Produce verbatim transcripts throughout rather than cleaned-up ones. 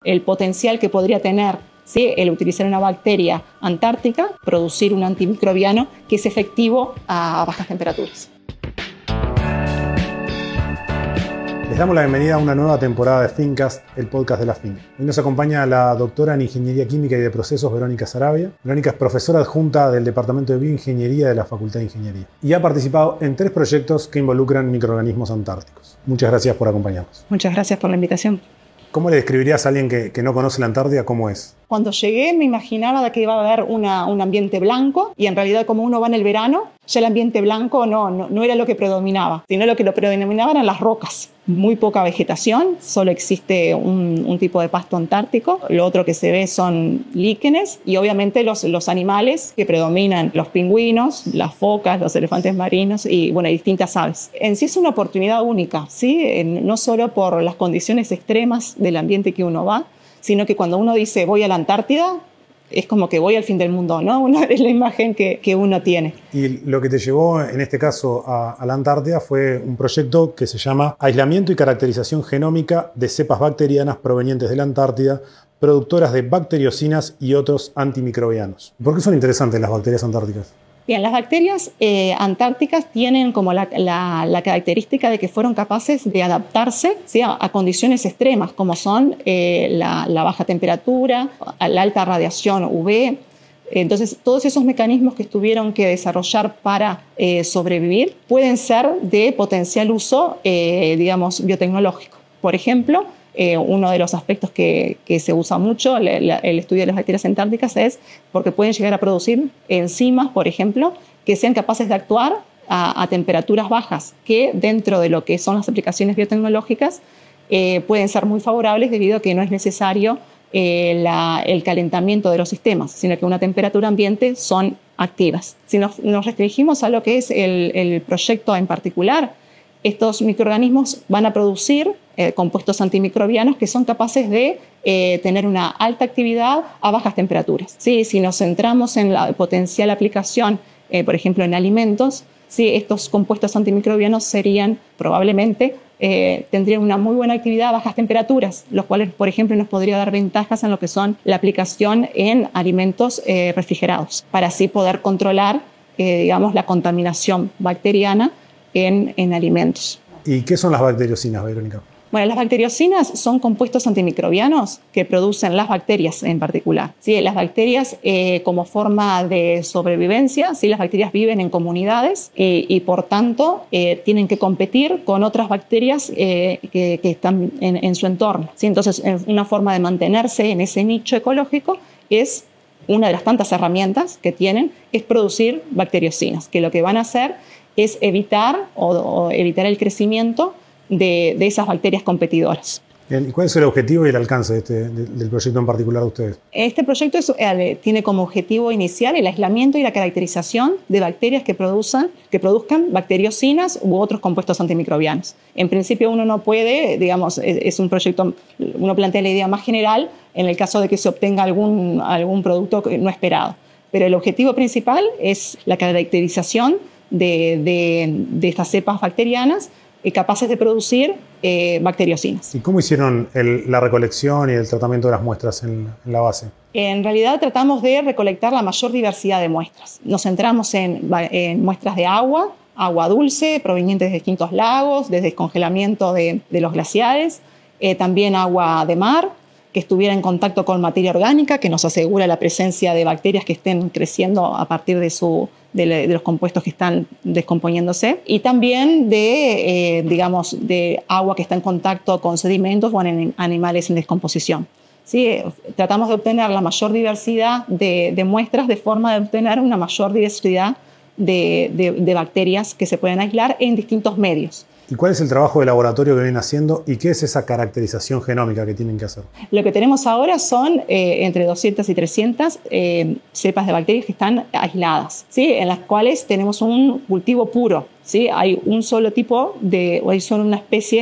el potencial que podría tener, ¿sí?, el utilizar una bacteria antártica, producir un antimicrobiano que es efectivo a bajas temperaturas. Les damos la bienvenida a una nueva temporada de Fincast, el podcast de la Finca. Hoy nos acompaña la doctora en Ingeniería Química y de Procesos, Verónica Sarabia. Verónica es profesora adjunta del Departamento de Bioingeniería de la Facultad de Ingeniería y ha participado en tres proyectos que involucran microorganismos antárticos. Muchas gracias por acompañarnos. Muchas gracias por la invitación. ¿Cómo le describirías a alguien que, que no conoce la Antártida cómo es? Cuando llegué me imaginaba que iba a haber una, un ambiente blanco y en realidad como uno va en el verano, ya el ambiente blanco no, no, no era lo que predominaba, sino lo que lo predominaba eran las rocas. Muy poca vegetación, solo existe un, un tipo de pasto antártico. Lo otro que se ve son líquenes y obviamente los, los animales que predominan, los pingüinos, las focas, los elefantes marinos y bueno, distintas aves. En sí es una oportunidad única, ¿sí? No solo por las condiciones extremas del ambiente que uno va, sino que cuando uno dice voy a la Antártida, es como que voy al fin del mundo, ¿no? Una, es la imagen que, que uno tiene. Y lo que te llevó, en este caso, a, a la Antártida fue un proyecto que se llama Aislamiento y caracterización genómica de cepas bacterianas provenientes de la Antártida, productoras de bacteriocinas y otros antimicrobianos. ¿Por qué son interesantes las bacterias antárticas? Bien, las bacterias eh, antárticas tienen como la, la, la característica de que fueron capaces de adaptarse, ¿sí?, a, a condiciones extremas, como son eh, la, la baja temperatura, la alta radiación U V. Entonces, todos esos mecanismos que tuvieron que desarrollar para eh, sobrevivir pueden ser de potencial uso, eh, digamos, biotecnológico. Por ejemplo, Eh, uno de los aspectos que, que se usa mucho, el, el estudio de las bacterias antárticas, es porque pueden llegar a producir enzimas, por ejemplo, que sean capaces de actuar a, a temperaturas bajas, que dentro de lo que son las aplicaciones biotecnológicas eh, pueden ser muy favorables debido a que no es necesario eh, la, el calentamiento de los sistemas, sino que a una temperatura ambiente son activas. Si nos, nos restringimos a lo que es el, el proyecto en particular, estos microorganismos van a producir eh, compuestos antimicrobianos que son capaces de eh, tener una alta actividad a bajas temperaturas. ¿Sí? Si nos centramos en la potencial aplicación, eh, por ejemplo, en alimentos, ¿sí?, estos compuestos antimicrobianos serían probablemente, eh, tendrían una muy buena actividad a bajas temperaturas, los cuales, por ejemplo, nos podría dar ventajas en lo que son la aplicación en alimentos eh, refrigerados, para así poder controlar, eh, digamos, la contaminación bacteriana En, en alimentos. ¿Y qué son las bacteriocinas, Verónica? Bueno, las bacteriocinas son compuestos antimicrobianos que producen las bacterias en particular. ¿Sí? Las bacterias eh, como forma de sobrevivencia, ¿sí?, las bacterias viven en comunidades eh, y por tanto eh, tienen que competir con otras bacterias eh, que, que están en, en su entorno. ¿Sí? Entonces, una forma de mantenerse en ese nicho ecológico es, una de las tantas herramientas que tienen, es producir bacteriocinas, que lo que van a hacer es evitar o, o evitar el crecimiento de, de esas bacterias competidoras. Bien, ¿y cuál es el objetivo y el alcance de este, de, del proyecto en particular de ustedes? Este proyecto es, eh, tiene como objetivo inicial el aislamiento y la caracterización de bacterias que, produzcan, que produzcan bacteriocinas u otros compuestos antimicrobianos. En principio uno no puede, digamos, es, es un proyecto, uno plantea la idea más general en el caso de que se obtenga algún, algún producto no esperado. Pero el objetivo principal es la caracterización De, de, de estas cepas bacterianas eh, capaces de producir eh, bacteriocinas. ¿Y cómo hicieron el, la recolección y el tratamiento de las muestras en, en la base? En realidad tratamos de recolectar la mayor diversidad de muestras. Nos centramos en, en muestras de agua, agua dulce provenientes de distintos lagos, desde descongelamiento de, de los glaciares, eh, también agua de mar, que estuviera en contacto con materia orgánica, que nos asegura la presencia de bacterias que estén creciendo a partir de, su, de, de los compuestos que están descomponiéndose, y también de, eh, digamos, de agua que está en contacto con sedimentos o en animales en descomposición. ¿Sí? Tratamos de obtener la mayor diversidad de, de muestras de forma de obtener una mayor diversidad de, de, de bacterias que se pueden aislar en distintos medios. ¿Y cuál es el trabajo de laboratorio que vienen haciendo y qué es esa caracterización genómica que tienen que hacer? Lo que tenemos ahora son eh, entre doscientas y trescientas eh, cepas de bacterias que están aisladas, ¿sí?, en las cuales tenemos un cultivo puro, ¿sí? Hay un solo tipo de, o hay solo una especie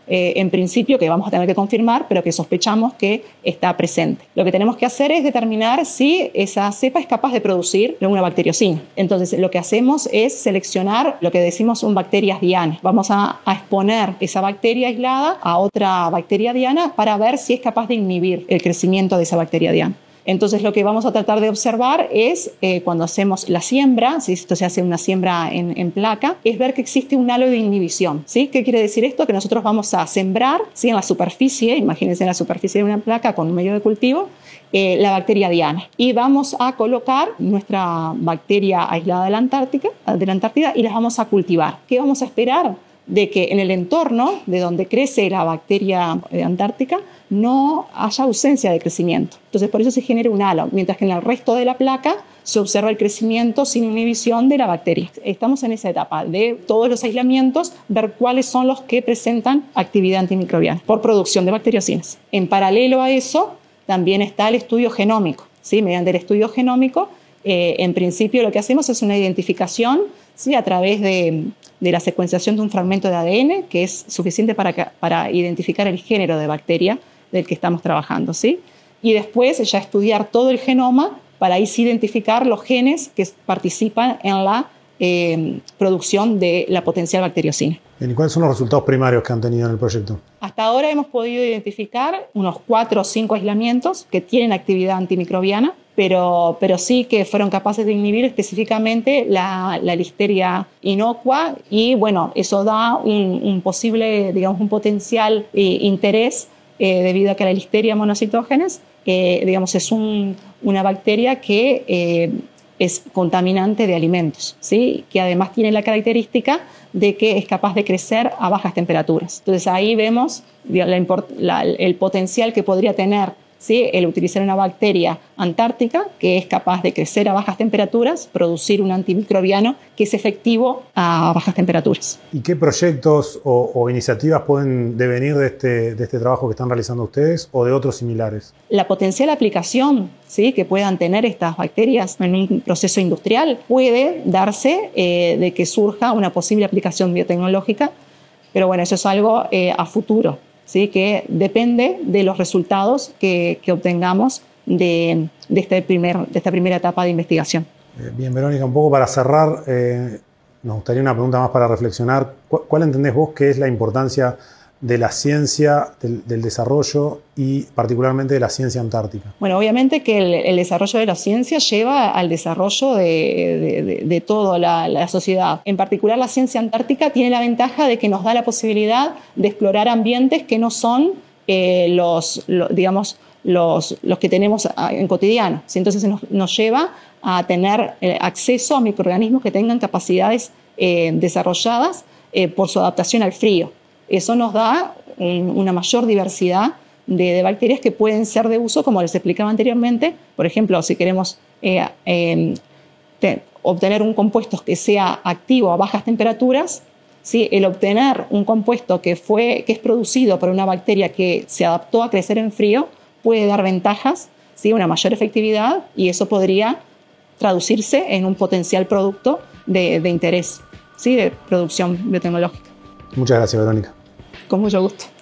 eh, en principio que vamos a tener que confirmar, pero que sospechamos que está presente. Lo que tenemos que hacer es determinar si esa cepa es capaz de producir una bacteriocina. Entonces, lo que hacemos es seleccionar lo que decimos son bacterias diana. Vamos a, a exponer esa bacteria aislada a otra bacteria diana para ver si es capaz de inhibir el crecimiento de esa bacteria diana. Entonces, lo que vamos a tratar de observar es, eh, cuando hacemos la siembra, si esto se hace una siembra en, en placa, es ver que existe un halo de inhibición, ¿sí? ¿Qué quiere decir esto? Que nosotros vamos a sembrar, ¿sí?, en la superficie, imagínense en la superficie de una placa con un medio de cultivo, eh, la bacteria diana. Y vamos a colocar nuestra bacteria aislada de la Antártica, de la Antártida, y las vamos a cultivar. ¿Qué vamos a esperar? De que en el entorno de donde crece la bacteria antártica no haya ausencia de crecimiento. Entonces, por eso se genera un halo, mientras que en el resto de la placa se observa el crecimiento sin inhibición de la bacteria. Estamos en esa etapa de todos los aislamientos, ver cuáles son los que presentan actividad antimicrobiana por producción de bacteriocinas. En paralelo a eso, también está el estudio genómico, ¿sí? Mediante el estudio genómico, eh, en principio lo que hacemos es una identificación, ¿sí?, a través de, de la secuenciación de un fragmento de A D N que es suficiente para, para identificar el género de bacteria del que estamos trabajando, ¿sí? Y después ya estudiar todo el genoma para ahí sí identificar los genes que participan en la eh, producción de la potencial bacteriocina. ¿Y cuáles son los resultados primarios que han tenido en el proyecto? Hasta ahora hemos podido identificar unos cuatro o cinco aislamientos que tienen actividad antimicrobiana, pero, pero sí que fueron capaces de inhibir específicamente la, la listeria inocua y, bueno, eso da un, un posible, digamos, un potencial eh, interés eh, debido a que la listeria monocytogenes, eh, digamos, es un, una bacteria que eh, es contaminante de alimentos, ¿sí?, que además tiene la característica de que es capaz de crecer a bajas temperaturas. Entonces ahí vemos la, la, el potencial que podría tener, ¿sí?, el utilizar una bacteria antártica que es capaz de crecer a bajas temperaturas, producir un antimicrobiano que es efectivo a bajas temperaturas. ¿Y qué proyectos o, o iniciativas pueden devenir de este, de este trabajo que están realizando ustedes o de otros similares? La potencial aplicación, ¿sí?, que puedan tener estas bacterias en un proceso industrial puede darse eh, de que surja una posible aplicación biotecnológica, pero bueno, eso es algo eh, a futuro, ¿sí?, que depende de los resultados que, que obtengamos de, de, este primer, de esta primera etapa de investigación. Eh, bien, Verónica, un poco para cerrar, eh, nos gustaría una pregunta más para reflexionar. ¿Cuál, cuál entendés vos que es la importancia de la ciencia, del, del desarrollo y particularmente de la ciencia antártica? Bueno, obviamente que el, el desarrollo de la ciencia lleva al desarrollo de, de, de, de toda la, la sociedad. En particular, la ciencia antártica tiene la ventaja de que nos da la posibilidad de explorar ambientes que no son eh, los, los, digamos, los, los que tenemos en cotidiano. Entonces nos, nos lleva a tener eh, acceso a microorganismos que tengan capacidades eh, desarrolladas eh, por su adaptación al frío. Eso nos da un, una mayor diversidad de, de bacterias que pueden ser de uso, como les explicaba anteriormente. Por ejemplo, si queremos eh, eh, te, obtener un compuesto que sea activo a bajas temperaturas, ¿sí?, el obtener un compuesto que, fue, que es producido por una bacteria que se adaptó a crecer en frío puede dar ventajas, ¿sí?, una mayor efectividad, y eso podría traducirse en un potencial producto de, de interés, ¿sí?, de producción biotecnológica. Muchas gracias, Verónica. Con mucho gusto.